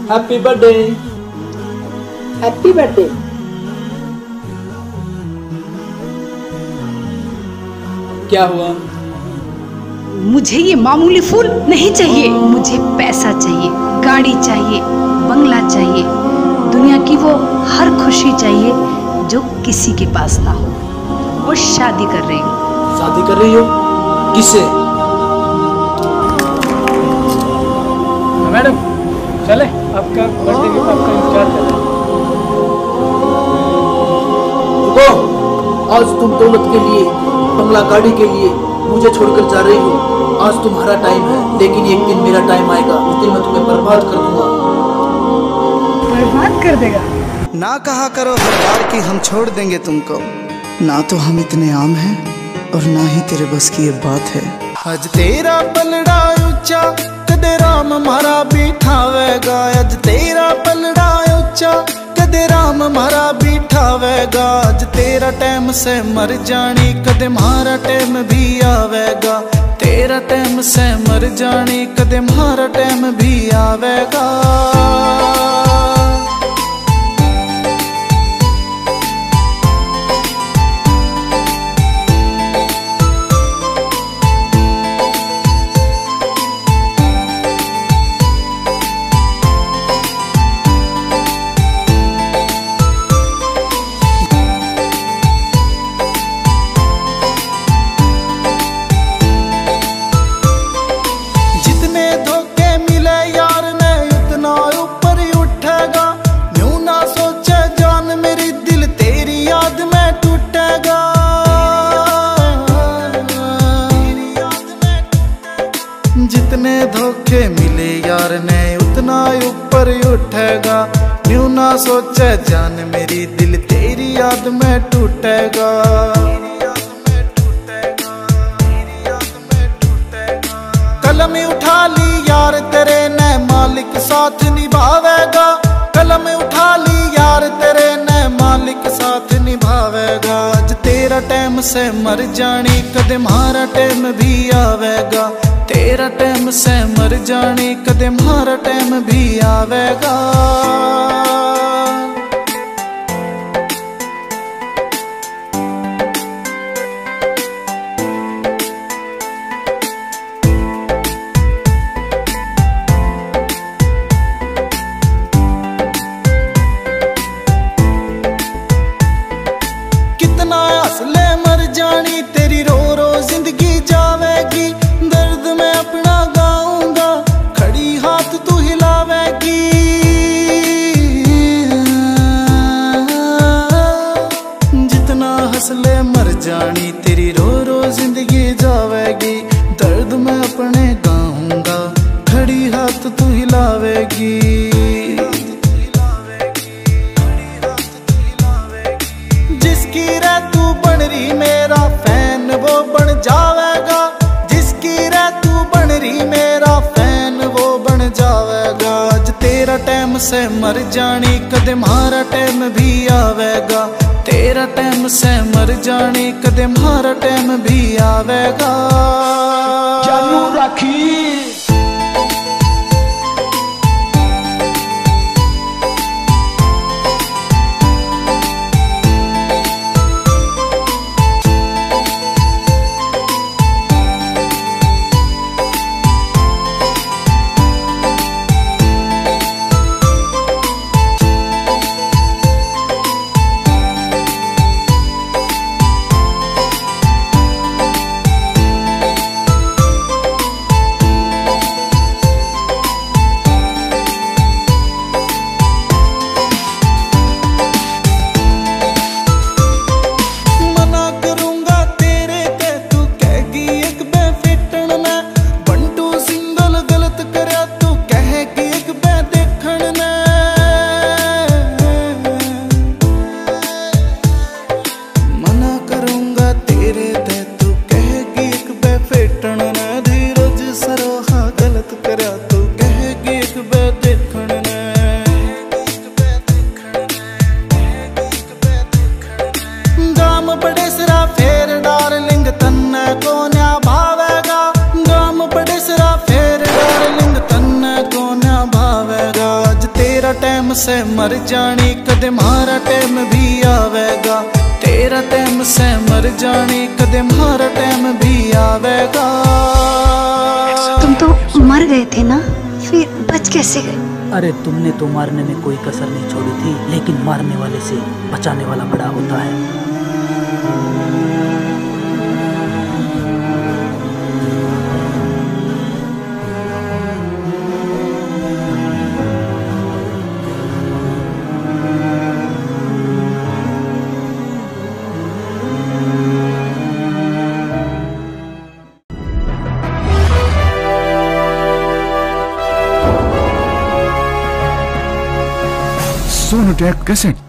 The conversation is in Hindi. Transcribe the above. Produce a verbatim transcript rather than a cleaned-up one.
Happy birthday. Happy birthday. क्या हुआ? मुझे ये मामूली फूल नहीं चाहिए, मुझे पैसा चाहिए, गाड़ी चाहिए, बंगला चाहिए, दुनिया की वो हर खुशी चाहिए जो किसी के पास ना हो। वो शादी कर रही हूँ। शादी कर रही हो? किससे? मैडम चले, आपका बर्थडे गिफ्ट आपका इंतजार कर रहा है। रुको, आज तुम दौलत के लिए, बंगला गाड़ी के लिए मुझे छोड़कर जा रही हो। आज तुम्हारा टाइम है, लेकिन एक दिन मेरा टाइम आएगा, उस दिन मैं तुम्हें बर्बाद कर दूंगा। बर्बाद कर देगा? ना कहा करो हर बार कि हम छोड़ देंगे तुमको, ना तो हम इतने आम हैं और ना ही तेरे बस की ये बात है। आज तेरा पलड़ा ऊंचा कदे राम मारा बिठावेगा, आज तेरा पलड़ा ऊंचा कदे राम मारा बिठावेगा। आज तेरा टाइम से मर जानी कदे मारा टाइम भी आवेगा, तेरा टाइम से मर जानी कदे मारा टाइम भी आवेगा। जितने धोखे मिले यार ने उतना ऊपर उठेगा, न्यू ना सोचे जान मेरी दिल तेरी याद में टूटेगा। कलम उठा ली यार तेरे ने मालिक साथ निभावेगा, कलम उठा ली यार तेरे ने मालिक साथ निभावेगा। आज तेरा टाइम से मर जानी कदे मारा टाइम भी आवेगा, तेरा टाइम से मर जानी कदे मारा टाइम भी आवेगा। कितना हंसले मर जानी तेरी रो रो जिंदगी जावेगी, दर्द में अपना गाऊंगा खड़ी हाथ तू हिलावेगी। जितना हंसले मर जानी तेरी रो रो जिंदगी जावेगी, दर्द में अपने गाऊंगा खड़ी हाथ तू हिलावेगी। जिसकी रे तू बन रही मेरा फैन वो बन जावेगा, जिसकी रे तू बन रही मेरा फैन वो बन जावेगा। आज तेरा टाइम से मर जानी कदे मारा टाइम भी आवेगा, तेरा टाइम से मर जानी कदे मारा टाइम भी आवेगा। चालू राखी। टाइम से मर जानी, कदे मारा टाइम भी आवेगा। तेरा टाइम से मर जानी, कदे मारा टाइम भी आवेगा। तुम तो मर गए थे ना, फिर बच कैसे गए? अरे तुमने तो मारने में कोई कसर नहीं छोड़ी थी, लेकिन मारने वाले से बचाने वाला बड़ा होता है। Sonu tag cassette